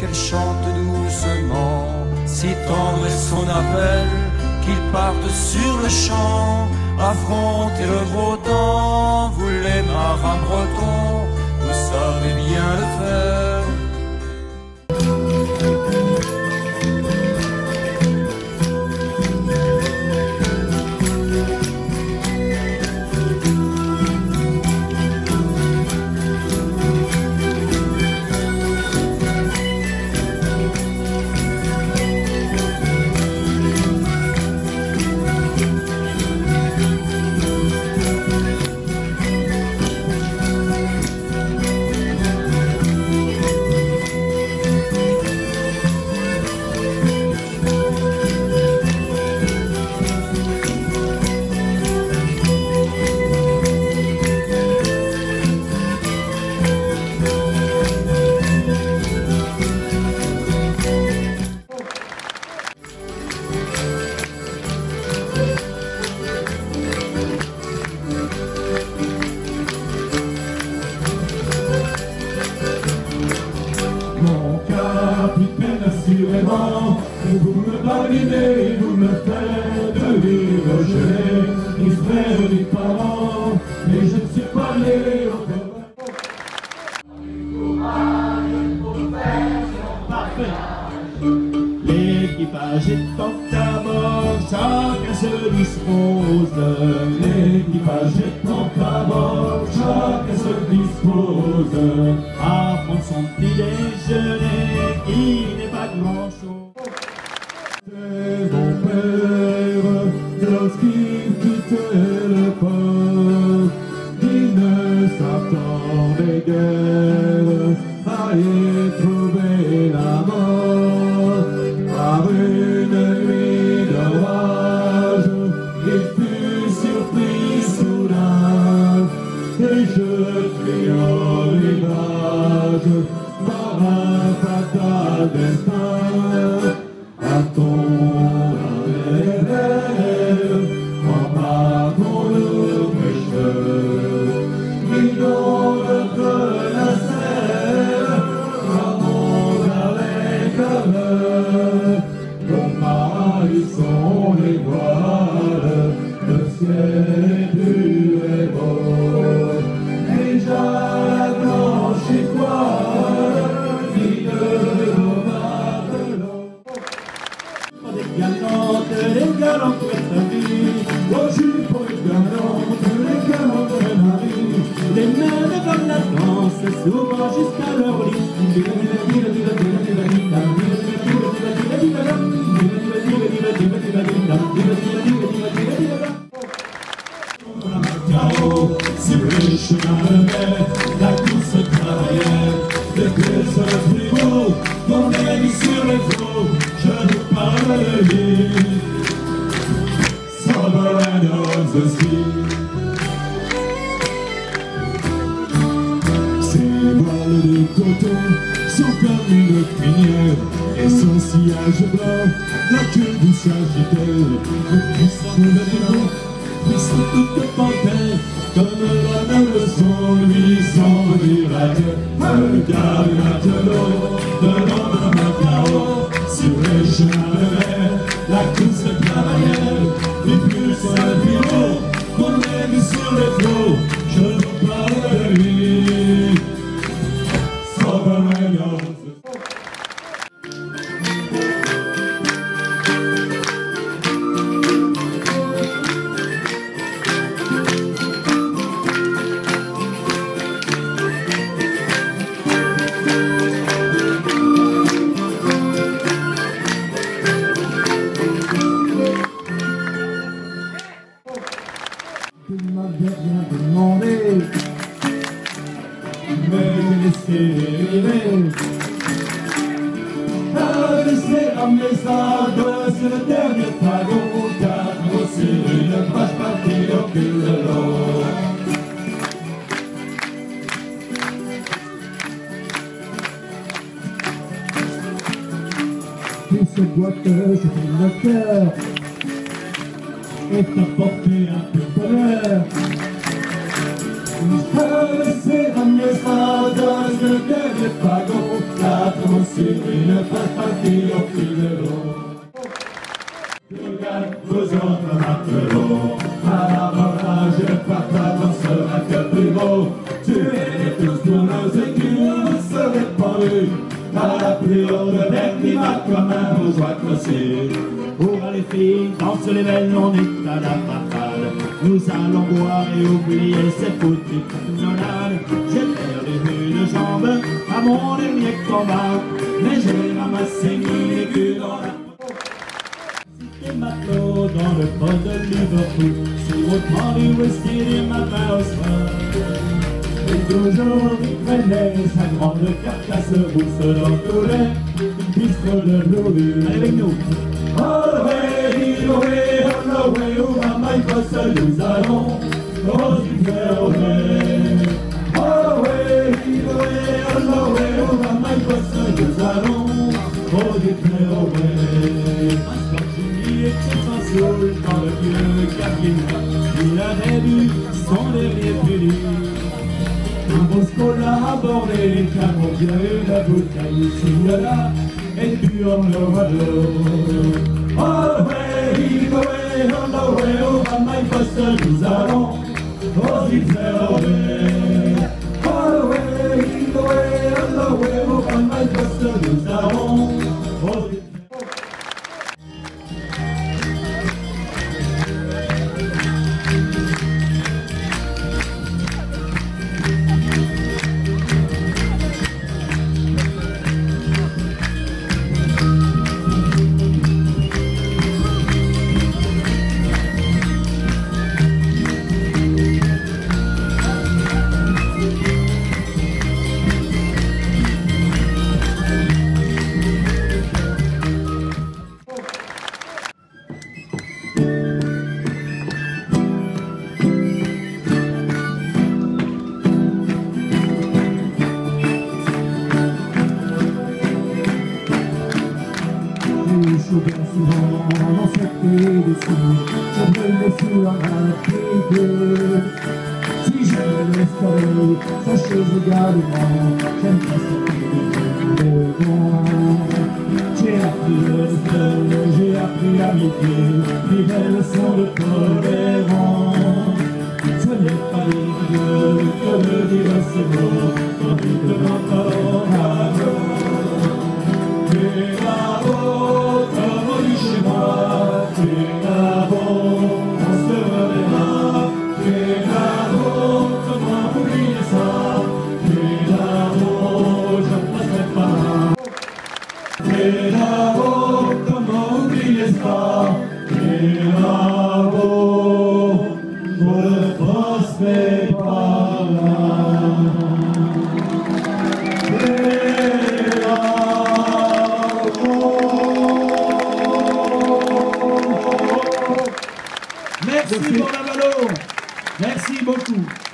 qu'elle chante doucement, si tendre est son appel, qu'ils partent sur le champ, affronter le gros temps. Vous les marins bretons, vous savez bien le faire. Assurément, vous me validez, vous me faites vivre, je n'ai ni frère ni parents, mais je ne suis pas né au parfait. L'équipage est à bord, chacun se dispose. L'équipage est à bord, chacun se dispose. À prendre son petit déjeuner, qui n'est pas grand-chose. C'est mon père, lorsqu'il quittait le port, il ne s'attendait guère à y trouver la mort. Par une nuit d'orage, il fut surpris soudain et jeté au rivage par un fatal destin. A-t-on un rêve, embarquons-nous pêcheurs, guidons notre nacelle, ramons avec honneur. Nos maris sont les voiles, le ciel est pur et beau. Déjà la blanche étoile guide nos matelots. Les galantes de ta vie, aux jupons et galantes, les galantes de ma vie. Les mains comme la danse, souvent jusqu'à leur lit. Si le chemin le met, la course travaillait, le cœur sur le frigo, mon avis sur les flots, je vous parle de lui. Sovereign aussi. Ses voiles de coton sont comme une crinière, et son sillage blanc, la queue du sagittaire, puissant de l'élan, puissant toute panthère, comme l'homme le son, lui sans dire adieu. Regarde le matelot de l'homme de Macao, sur les chemins de mer, la course travaillait, et plus sur le bureau, mon avis sur les flots, je vous parle de lui. Sovereign tu m'avais rien demandé, mais j'ai laissé rêver. T'as laissé ramener ça sur le dernier wagon, car sur une page partie au cul de l'eau. Et ce boiteux, c'est le cœur, et t'apporter un peu de bonheur. T'as laissé ramener ça dans le dernier wagon, 4 mots sur une à la plus haute Bergman comme un bourgeois clocher. Pour les filles, danse les belles, on est à la parade. Nous allons boire et oublier cette foutue canonnade. J'ai perdu une jambe à mon dernier combat, mais j'ai ramassé 1000 écus dans la des matelots dans le port de Liverpool, sur autant du whisky du matin au soir. Et toujours il prenait sa grande carcasse rousse dans tous les bistrots de Louis. Allez avec nous. All the way, où va my boss, nous allons aux Iféroné. All the way, où va my boss, nous allons aux Iféroné. Il était sans soul dans le vieux cabine, il avait bu son dernier puni. Un Bosco l'a abordé, car mon Dieu, la bouteille ici là, et puis on le voit de all the way, où va my boss, nous allons aux Iféroné. All the way, où va my boss, nous allons aux Iféroné. Je suis bien souvent dans cette édition, je brûle sur un pied. Si je laisse tomber, sachez également, j'aime pas sortir de vent. J'ai appris le respect, j'ai appris l'amitié, les belles leçons de tolérance. Ce n'est pas ridicule que de dire ces mots, quand tu te m'entends à l'eau. Tu là-haut, comme dit chez moi, tu là-haut, on se reverra. Tu là-haut, comment oublier ça? Tu là-haut, je ne passerai pas. Tu là-haut, comment oublier ça? Tu là-haut, je ne passerai pas là. Merci pour la Valo. Merci beaucoup.